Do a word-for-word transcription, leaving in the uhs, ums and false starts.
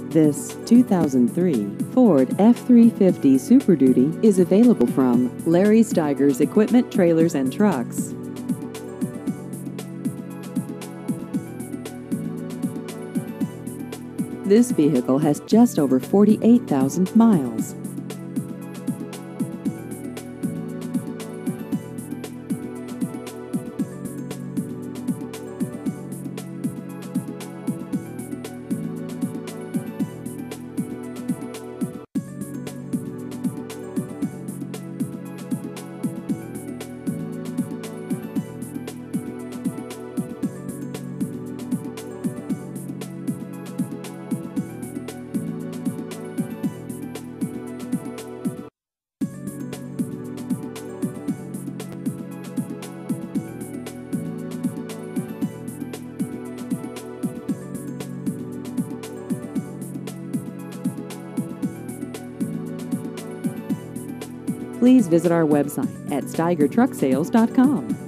This two thousand three Ford F three fifty Super Duty is available from Larry Stigers Equipment, Trailers and Trucks. This vehicle has just over forty-eight thousand miles. Please visit our website at Stiger Truck Sales dot com.